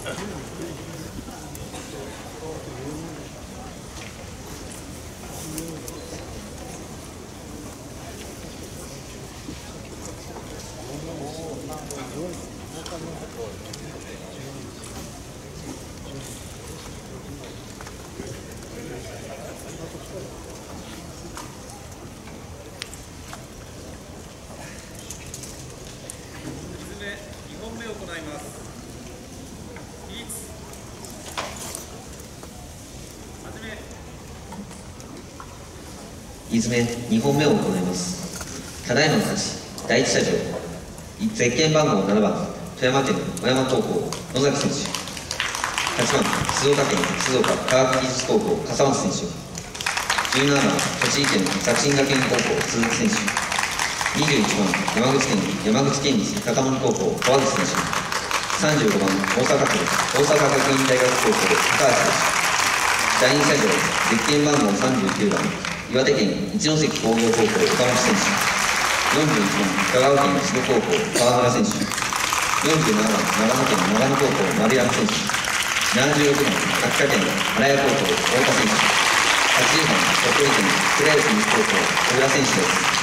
2本目を行います。 いずめ2本目を行います。ただいまの勝ち、第1射場、ゼッケン番号7番、富山県小山高校、野崎選手。8番、静岡県静岡科学技術高校、笠松選手。17番、栃木県作新学院高校、鈴木選手。21番、山口県立高森高校、川口選手。35番、大阪学院大学高校、高橋選手。第2射場、ゼッケン番号39番、岩手県一関工業高校、岡本選手。41番、香川県志度高校、川村選手。47番、長野県長野高校、丸山選手。76番、秋田県荒谷高校、太田選手。80番、鳥取県倉吉西高校、小倉選手です。